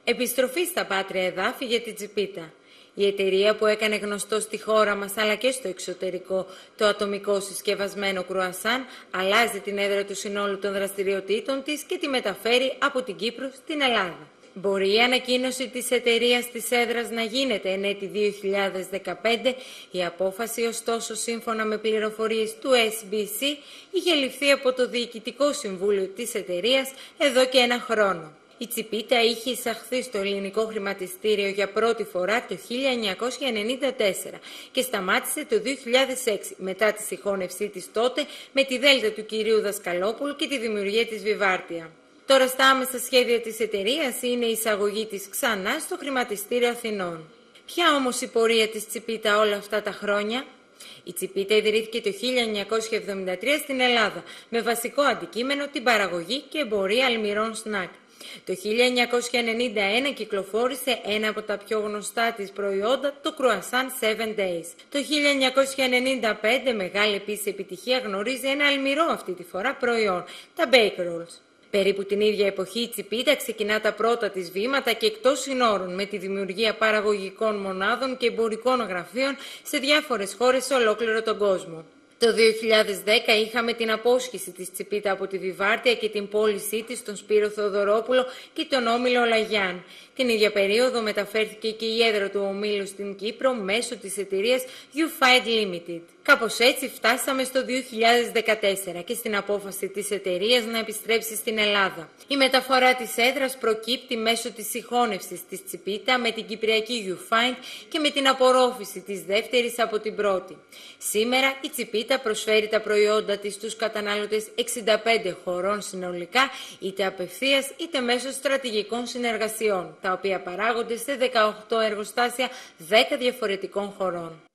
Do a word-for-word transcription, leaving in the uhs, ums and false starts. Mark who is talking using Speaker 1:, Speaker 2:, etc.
Speaker 1: Επιστροφή στα πάτρια εδάφη για την Τσιπίτα. Η εταιρεία που έκανε γνωστό στη χώρα μας αλλά και στο εξωτερικό το ατομικό συσκευασμένο κρουασάν αλλάζει την έδρα του συνόλου των δραστηριοτήτων της και τη μεταφέρει από την Κύπρο στην Ελλάδα. Μπορεί η ανακοίνωση της εταιρείας της έδρας να γίνεται εν έτη δύο χιλιάδες δεκαπέντε, η απόφαση ωστόσο σύμφωνα με πληροφορίες του ες μπι σι είχε ληφθεί από το Διοικητικό Συμβούλιο της εταιρείας εδώ και ένα χρόνο. Η Τσιπίτα είχε εισαχθεί στο ελληνικό χρηματιστήριο για πρώτη φορά το χίλια εννιακόσια ενενήντα τέσσερα και σταμάτησε το δύο χιλιάδες έξι μετά τη συγχώνευσή της τότε με τη Δέλτα του κυρίου Δασκαλόπουλου και τη δημιουργία της Βιβάρτια. Τώρα στα άμεσα σχέδια της εταιρείας είναι η εισαγωγή της ξανά στο χρηματιστήριο Αθηνών. Ποια όμως η πορεία της Τσιπίτα όλα αυτά τα χρόνια? Η Τσιπίτα ιδρύθηκε το χίλια εννιακόσια εβδομήντα τρία στην Ελλάδα με βασικό αντικείμενο την παραγωγή και εμπορία αλμυρών σνακ. Το χίλια εννιακόσια ενενήντα ένα κυκλοφόρησε ένα από τα πιο γνωστά της προϊόντα, το κρουασάν Seven Days. Το χίλια εννιακόσια ενενήντα πέντε μεγάλη επίσης επιτυχία γνωρίζει ένα αλμυρό αυτή τη φορά προϊόν, τα Bake Rolls. Περίπου την ίδια εποχή η Τσιπίτα ξεκινά τα πρώτα της βήματα και εκτός συνόρων με τη δημιουργία παραγωγικών μονάδων και εμπορικών γραφείων σε διάφορες χώρες σε ολόκληρο τον κόσμο. Το δύο χιλιάδες δέκα είχαμε την απόσχηση της Τσιπίτα από τη Βιβάρτια και την πώλησή της στον Σπύρο Θεοδωρόπουλο και τον Όμιλο Λαγιάν. Την ίδια περίοδο μεταφέρθηκε και η έδρα του ομίλου στην Κύπρο μέσω της εταιρείας YouFight Limited. Κάπως έτσι φτάσαμε στο δύο χιλιάδες δεκατέσσερα και στην απόφαση της εταιρείας να επιστρέψει στην Ελλάδα. Η μεταφορά της έδρας προκύπτει μέσω της συγχώνευσης της Τσιπίτα με την Κυπριακή YouFight και με την απορρόφηση της δεύτερης από την πρώτη. Σήμερα η Τσιπίτα προσφέρει τα προϊόντα της στους καταναλωτές εξήντα πέντε χωρών συνολικά, είτε απευθείας είτε μέσω στρατηγικών συνεργασιών, τα οποία παράγονται σε δεκαοκτώ εργοστάσια δέκα διαφορετικών χωρών.